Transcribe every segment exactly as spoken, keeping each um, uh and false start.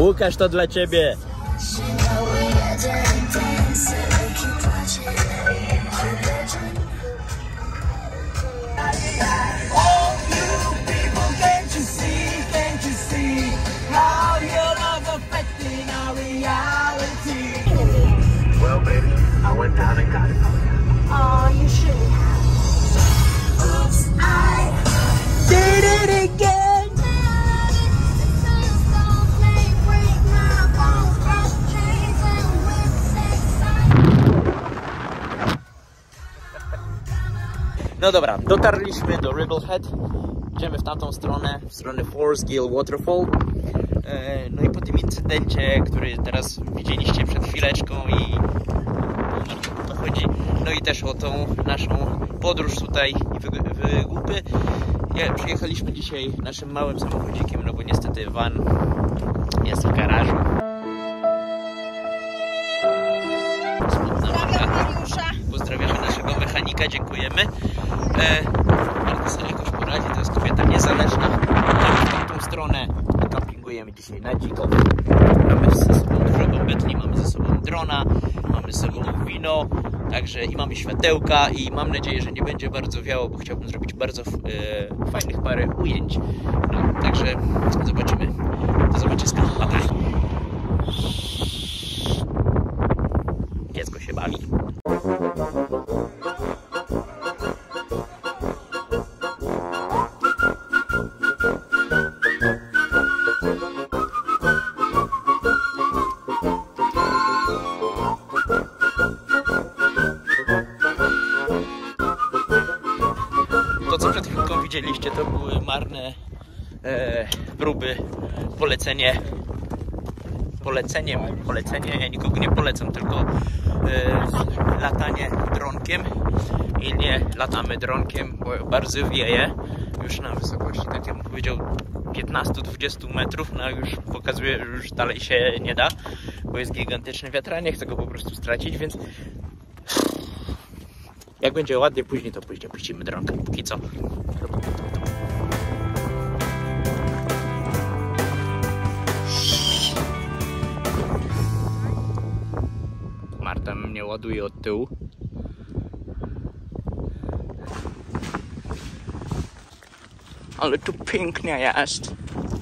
Łukasz, to dla ciebie. Well, baby, I went down and got it. Oh, you shouldn't have. Oops, I did it again. No dobra, dotarliśmy do Ribblehead. Idziemy w tamtą stronę, w stronę Forest Gill Waterfall. No i po tym incydencie, który teraz widzieliście przed chwileczką i o to chodzi, no i też o tą naszą podróż tutaj i wygłupy. Ja, przyjechaliśmy dzisiaj naszym małym samochodzikiem, no bo niestety van jest w garażu. Pozdrawiamy naszego mechanika, dziękujemy. E, Marta sobie jakoś poradzi, to jest kobieta niezależna. Idziemy w tamtą stronę. Kampingujemy dzisiaj na dziko. Mamy ze sobą dużo bambetli, mamy ze sobą drona, mamy ze sobą wino, także i mamy światełka i mam nadzieję, że nie będzie bardzo wiało, bo chciałbym zrobić bardzo e, fajnych parę ujęć. No, także zobaczymy. Do zobaczyska. Pa, pa. Dziecko się bawi. To, co przed chwilką widzieliście, to były marne e, próby, polecenie, poleceniem, polecenie, ja nikogo nie polecam, tylko e, latanie dronkiem i nie latamy dronkiem, bo bardzo wieje, już na wysokości, tak jak bym powiedział, piętnaście do dwudziestu metrów, no już pokazuje, że już dalej się nie da, bo jest gigantyczny wiatr, a nie chcę go po prostu stracić, więc jak będzie ładnie później, to później puścimy dronkę. Póki co. Marta mnie ładuje od tyłu. Ale tu pięknie jest.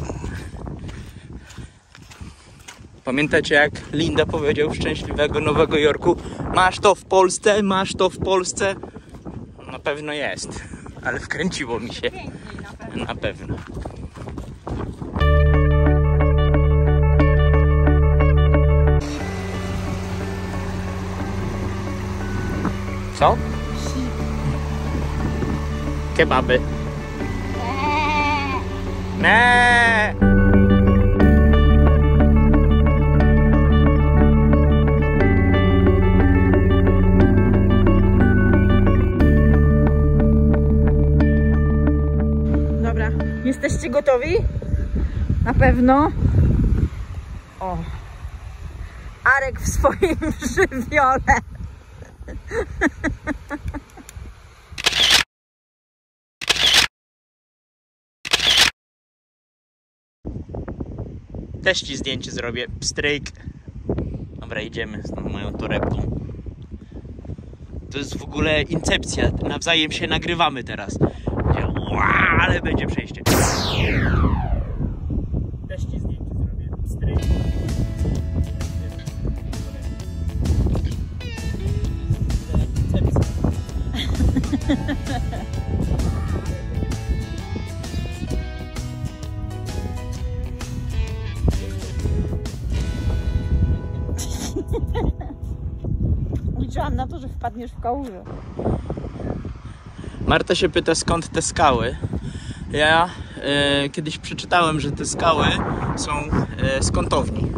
Pamiętacie, jak Linda powiedział Szczęśliwego Nowego Jorku? Masz to w Polsce, masz to w Polsce. Na pewno jest, ale wkręciło mi się. Na pewno. Co? Kebaby. Nie. Jesteście gotowi? Na pewno. O. Arek w swoim żywiole. Też ci zdjęcie zrobię. Pstryk. Dobra, idziemy z tą moją torebką. To jest w ogóle incepcja. Nawzajem się nagrywamy teraz. Ale będzie przejście. Też ci zdjęcie zrobię. Stryk. Liczyłam na to, że wpadniesz w kałużę. Marta się pyta, skąd te skały. Ja e, kiedyś przeczytałem, że te skały są e, z kątowni.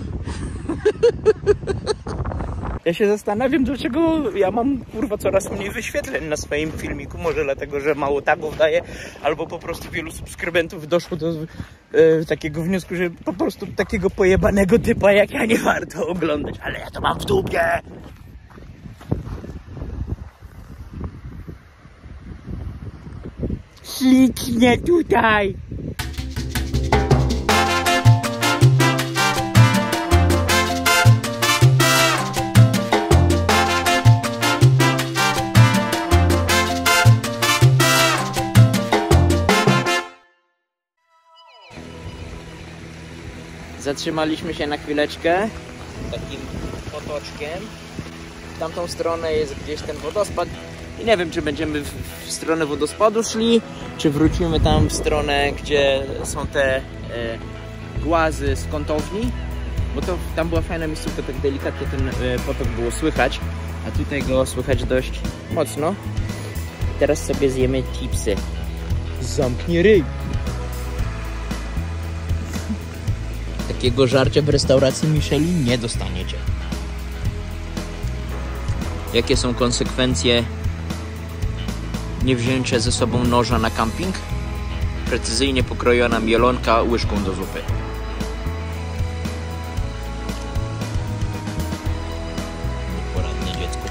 Ja się zastanawiam, dlaczego ja mam kurwa coraz mniej wyświetleń na swoim filmiku. Może dlatego, że mało tagów daję, albo po prostu wielu subskrybentów doszło do e, takiego wniosku, że po prostu takiego pojebanego typa jak ja nie warto oglądać. Ale ja to mam w dupie. Ślicznie tutaj. Zatrzymaliśmy się na chwileczkę takim potoczkiem. W tamtą stronę jest gdzieś ten wodospad i nie wiem, czy będziemy w, w stronę wodospadu szli, czy wrócimy tam w stronę, gdzie są te e, głazy z kątowni, bo to tam była fajna miejscówka, tak delikatnie ten e, potok było słychać, a tutaj go słychać dość mocno. Teraz sobie zjemy chipsy. Zamknij ryj! Takiego żarcia w restauracji Michelin nie dostaniecie. Jakie są konsekwencje niewzięcia ze sobą noża na camping? Precyzyjnie pokrojona mielonka łyżką do zupy. Nieporadne dziecko.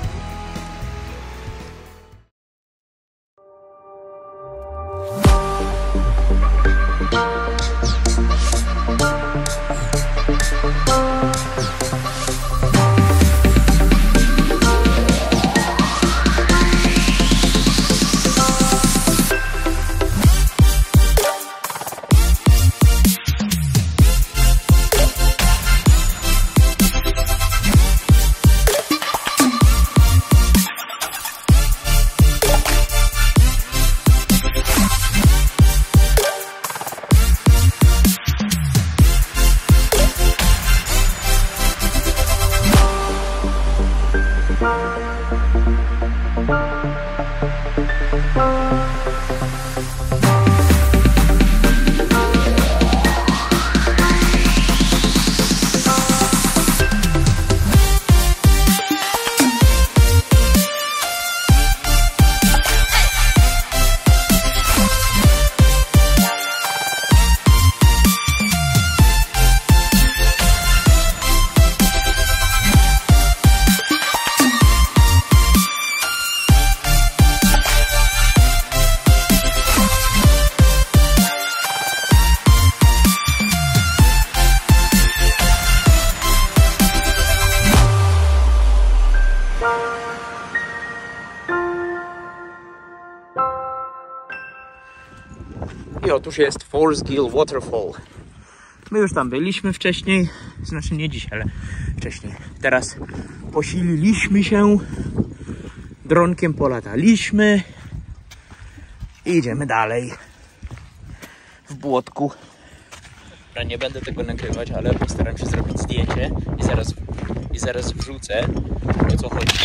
I otóż jest Force Gill Waterfall. My już tam byliśmy wcześniej, znaczy nie dziś, ale wcześniej. Teraz posililiśmy się, dronkiem polataliśmy i idziemy dalej w błotku. Ja nie będę tego nagrywać, ale postaram się zrobić zdjęcie i zaraz, i zaraz wrzucę, o co chodzi.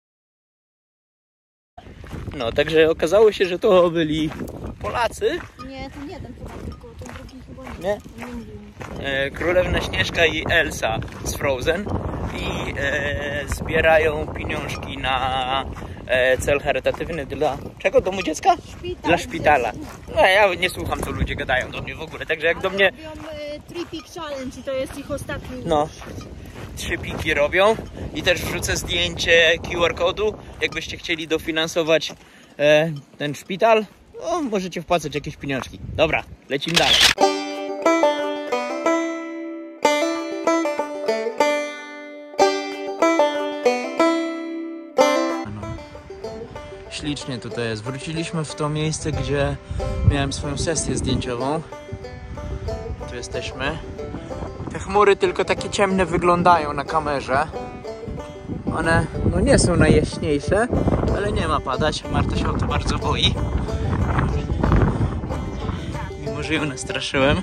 No, także okazało się, że to byli Polacy. Nie, ten jeden chyba, tylko ten drugi chyba nie. Nie? E, Królewna Śnieżka i Elsa z Frozen i e, zbierają pieniążki na e, cel charytatywny dla czego? Domu dziecka? Szpital, dla szpitala. No ja nie słucham, co ludzie gadają do mnie w ogóle, także jak do mnie... Robią y, three peak challenge i to jest ich ostatni. No, trzy piki robią i też wrzucę zdjęcie Q R kodu, jakbyście chcieli dofinansować e, ten szpital. O, możecie wpłacać jakieś pieniążki. Dobra, lecimy dalej. Ślicznie tutaj jest. Wróciliśmy w to miejsce, gdzie miałem swoją sesję zdjęciową. Tu jesteśmy. Te chmury tylko takie ciemne wyglądają na kamerze. One no nie są najjaśniejsze, ale nie ma padać. Marta się o to bardzo boi. Mimo że ją nastraszyłem.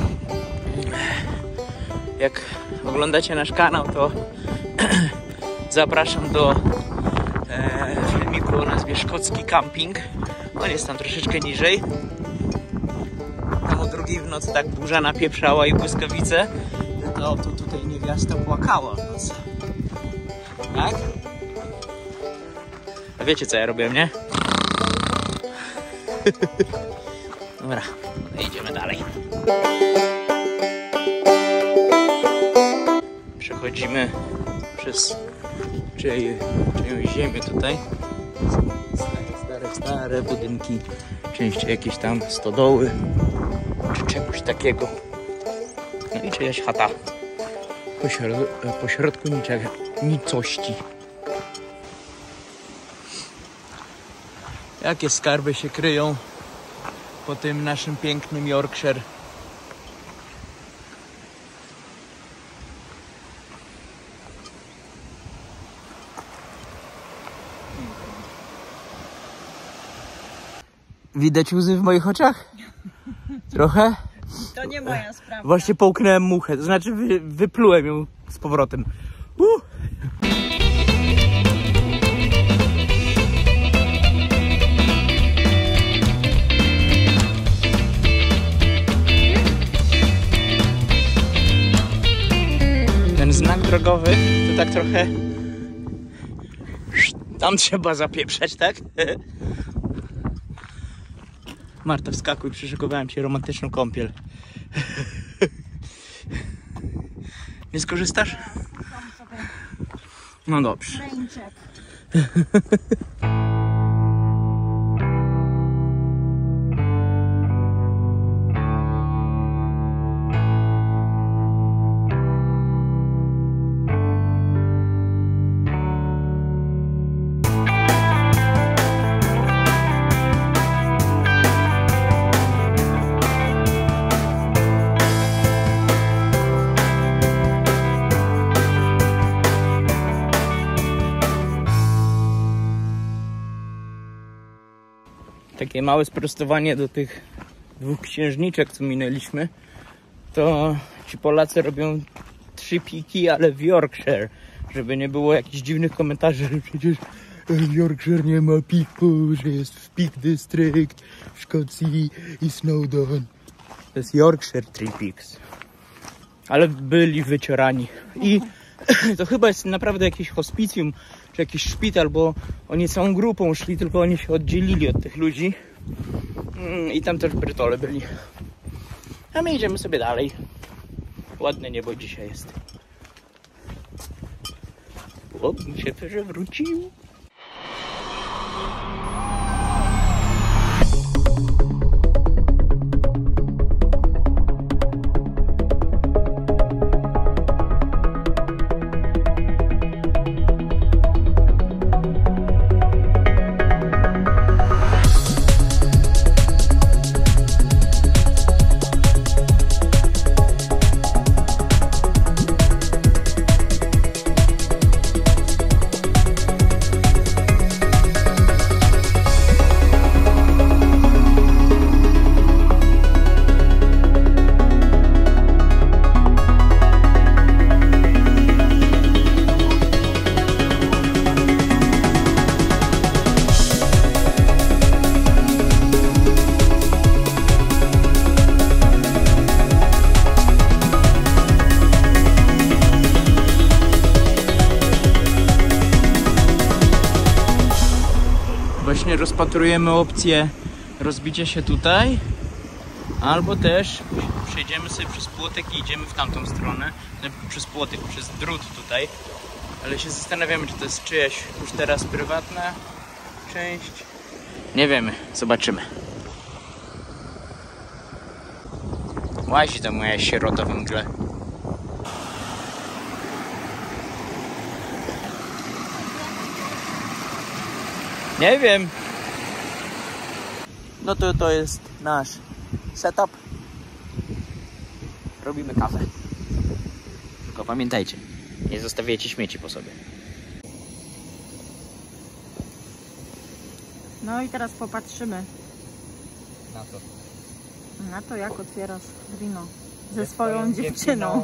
Jak oglądacie nasz kanał, to zapraszam do e, filmiku o nazwie Szkocki Camping. On jest tam troszeczkę niżej. Tam o drugiej w nocy tak burza napieprzała i błyskawice, to, to tutaj niewiasta płakała w nocy. Tak? A wiecie, co ja robię, nie? Dobra, idziemy dalej. Przechodzimy przez czyj, czyjąś ziemię tutaj. Stare, stare, stare budynki. Częściej jakieś tam stodoły, czy czegoś takiego. No i czyjaś chata. Pośrodku, pośrodku niczego, nicości. Jakie skarby się kryją po tym naszym pięknym Yorkshire. Widać łzy w moich oczach? Trochę? To nie moja sprawa. Właśnie połknąłem muchę, to znaczy wy, wyplułem ją z powrotem. Uh. Ten znak drogowy to tak trochę... Tam trzeba zapieprzać, tak? Marta, wskakuj, przyszykowałem ci romantyczną kąpiel. Nie skorzystasz? No dobrze. Ręczek. Takie małe sprostowanie do tych dwóch księżniczek, co minęliśmy. To ci Polacy robią trzy piki, ale w Yorkshire. Żeby nie było jakichś dziwnych komentarzy, że przecież w Yorkshire nie ma piku, że jest w Peak District w Szkocji i Snowdon. To jest Yorkshire Three Peaks. Ale byli wyciorani. I to chyba jest naprawdę jakieś hospicjum, czy jakiś szpital, bo oni całą grupą szli, tylko oni się oddzielili od tych ludzi. I tam też brytole byli. A my idziemy sobie dalej. Ładne niebo dzisiaj jest. O, mi się przewrócił. Właśnie rozpatrujemy opcję rozbicia się tutaj, albo też przejdziemy sobie przez płotek i idziemy w tamtą stronę, przez płotek, przez drut tutaj, ale się zastanawiamy, czy to jest czyjaś już teraz prywatna część. Nie wiemy, zobaczymy. Łazi to moja sierota w mgle. Nie wiem. No to to jest nasz setup. Robimy kawę. Tylko pamiętajcie, nie zostawiajcie śmieci po sobie. No i teraz popatrzymy Na to. na to, jak otwierasz wino ze swoją dziewczyną.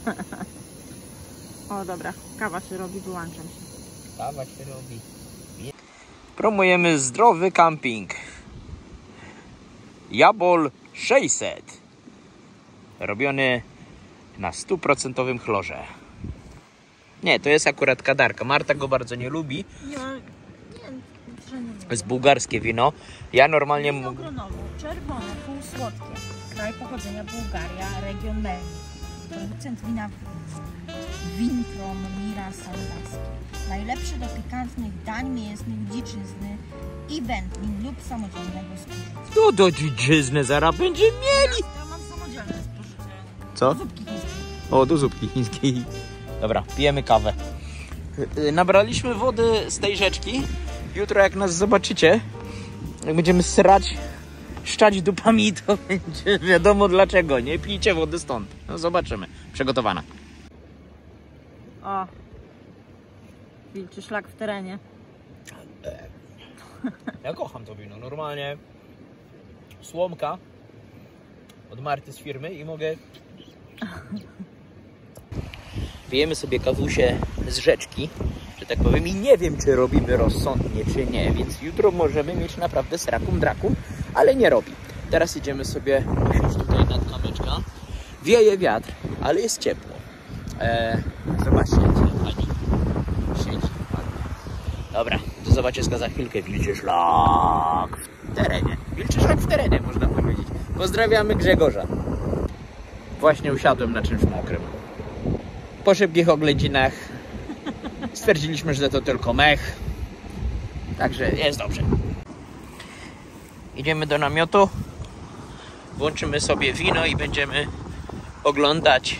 O dobra, kawa się robi, wyłączam się. Kawa się robi. Promujemy zdrowy camping. Jabol sześćset. Robiony na stuprocentowym chlorze. Nie, to jest akurat kadarka. Marta go bardzo nie lubi. Nie, nie, że nie To jest bułgarskie wino. Ja normalnie... Wino gronowo, czerwone, półsłodkie. Kraj pochodzenia Bułgaria, region Melnik. Producent wina Winkrom Mira Saldaski. Najlepszy do pikantnych dań mięsnych, dziczyzny i wędlin lub samodzielnego spożycia. Tu do dziczyzny zaraz będzie mieli. Ja mam samodzielne spożycie. Co? Zupki chińskie. O, do zupki chińskiej. Dobra, pijemy kawę. Nabraliśmy wody z tej rzeczki. Jutro jak nas zobaczycie, jak będziemy srać, szczać dupami, to będzie wiadomo dlaczego. Nie pijcie wody stąd. No zobaczymy. Przygotowana. O, wilczy szlak w terenie. Ja kocham to wino. Normalnie słomka od Marty z firmy i mogę... Pijemy sobie kawusie z rzeczki, że tak powiem, i nie wiem, czy robimy rozsądnie, czy nie, więc jutro możemy mieć naprawdę srakum drakum, ale nie robi. Teraz idziemy sobie usiąść tutaj nad kamyczka. Wieje wiatr, ale jest ciepło. Eee, zobaczcie, jak pani siedzi. Dobra, to zobaczyska za chwilkę. Wilczy szlak w terenie. Wilczy szlak w terenie, można powiedzieć. Pozdrawiamy Grzegorza. Właśnie usiadłem na czymś mokrym. Po szybkich oględzinach stwierdziliśmy, że to tylko mech. Także jest dobrze. Idziemy do namiotu. Włączymy sobie wino i będziemy oglądać...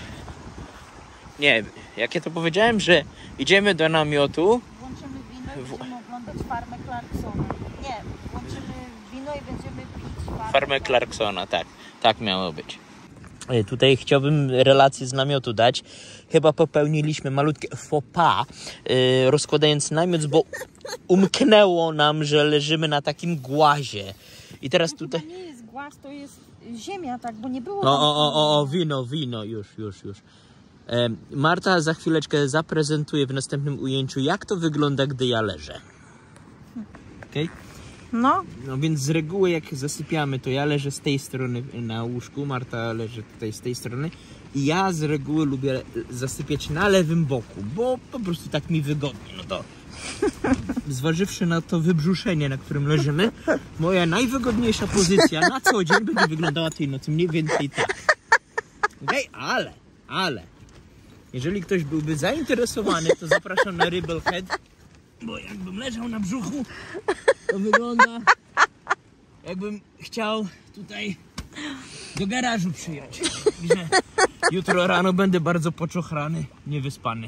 Nie, jak ja to powiedziałem, że idziemy do namiotu. Włączymy wino i będziemy oglądać farmę Clarksona. Nie, włączymy wino i będziemy pić farmę, Farmę Clarksona, tak. Tak miało być. Tutaj chciałbym relację z namiotu dać. Chyba popełniliśmy malutkie faux pas, yy, rozkładając namiot, bo umknęło nam, że leżymy na takim głazie. I teraz no tutaj... To nie jest głaz, to jest ziemia, tak, bo nie było... O, o, o, o, wino, wino, już, już, już. E, Marta za chwileczkę zaprezentuje w następnym ujęciu, jak to wygląda, gdy ja leżę. Okej? Okay? No. No więc z reguły jak zasypiamy, to ja leżę z tej strony na łóżku, Marta leży tutaj z tej strony i ja z reguły lubię zasypiać na lewym boku, bo po prostu tak mi wygodnie. No to zważywszy na to wybrzuszenie, na którym leżymy, moja najwygodniejsza pozycja na co dzień będzie wyglądała tej nocy mniej więcej tak. Okej, okay? ale, ale jeżeli ktoś byłby zainteresowany, to zapraszam na Ribblehead, bo jakbym leżał na brzuchu, to wygląda, jakbym chciał tutaj do garażu przyjąć. Że jutro rano będę bardzo poczochrany, niewyspany.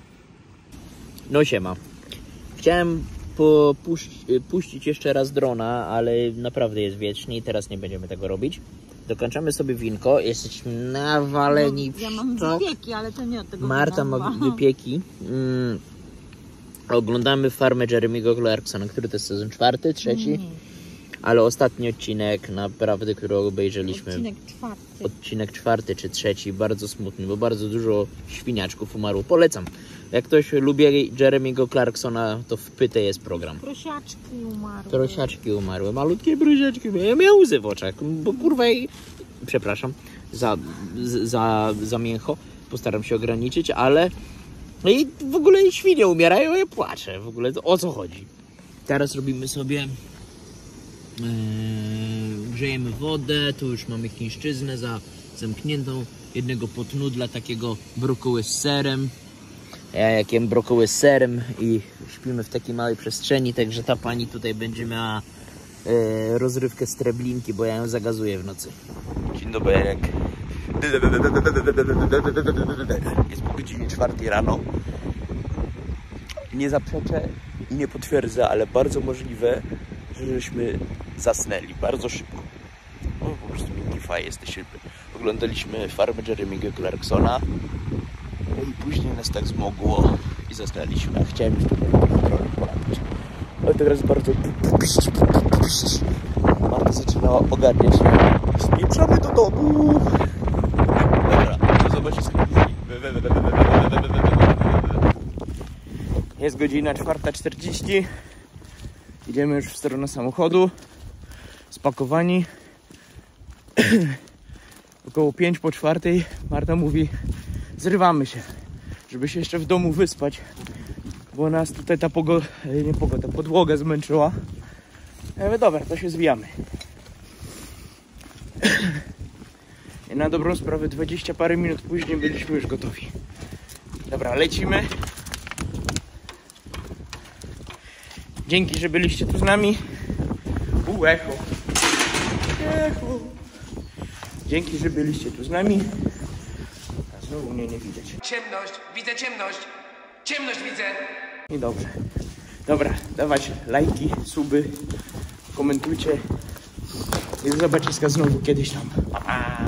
No siema. Chciałem popuści- puścić jeszcze raz drona, ale naprawdę jest wiecznie i teraz nie będziemy tego robić. Dokończamy sobie winko, jesteśmy nawaleni w Ja mam sztok. wypieki, ale to nie od tego Marta wina. ma wypieki. Mm. Oglądamy Farmę Jeremy'ego Clarksona, który to jest sezon czwarty, trzeci. Nie. Ale ostatni odcinek, naprawdę, który obejrzeliśmy. Odcinek czwarty. Odcinek czwarty czy trzeci, bardzo smutny, bo bardzo dużo świniaczków umarło. Polecam. Jak ktoś lubi Jeremy'ego Clarksona, to w pyte jest program. Prosiaczki umarły. Prosiaczki umarły, malutkie prosiaczki. Ja miałem łzy w oczach, bo kurwa i... Przepraszam za, za, za mięcho. Postaram się ograniczyć, ale... No i w ogóle świnie umierają, ja płaczę. W ogóle to o co chodzi? Teraz robimy sobie... Yy, grzejemy wodę, tu już mamy chińszczyznę za, zamkniętą, jednego potnudla, takiego brokuły z serem. Ja jak jem brokuły z serem i śpimy w takiej małej przestrzeni, także ta pani tutaj będzie miała yy, rozrywkę z treblinki, bo ja ją zagazuję w nocy. Dzień dobry. Jest po godzinie czwartej rano. Nie zaprzeczę i nie potwierdzę, ale bardzo możliwe, żeśmy zasnęli bardzo szybko. No, po prostu Minky Faj jesteśmy. Oglądaliśmy Farmę Jeremy'ego Clarksona. No i później nas tak zmogło i zasnęliśmy. Chciałem już trochę poradzić. Ale teraz bardzo... Marta zaczynała ogarniać. Spieprzamy do domu. Dobra, to zobaczyć. Jest godzina czwarta czterdzieści. Idziemy już w stronę samochodu. Spakowani. Około pięć po czwartej Marta mówi: zrywamy się, żeby się jeszcze w domu wyspać, bo nas tutaj ta pogoda, nie pogoda, podłoga zmęczyła. Ja mówię, dobra, to się zwijamy. I na dobrą sprawę dwadzieścia parę minut później byliśmy już gotowi. Dobra, lecimy. Dzięki, że byliście tu z nami. U, echo. Echo. Dzięki, że byliście tu z nami. A znowu mnie nie widać. Ciemność, widzę ciemność. Ciemność widzę. I dobrze. Dobra, dawać lajki, suby, komentujcie. I do zobaczyska znowu kiedyś tam. Pa, pa.